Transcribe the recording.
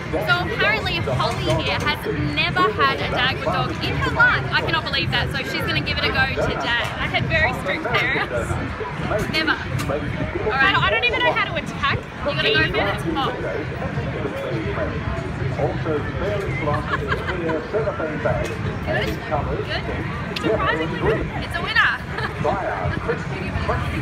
So apparently Holly here has never had a Dagwood dog in her life. I cannot believe that, so she's going to give it a go today. I had very strict parents. Never. Alright, I don't even know how to attack. You got to go for it? Oh. Also fairly fluffy, clear cellophane bag. Good? Good? Surprisingly good. It's a winner. Try our crispy, crunchy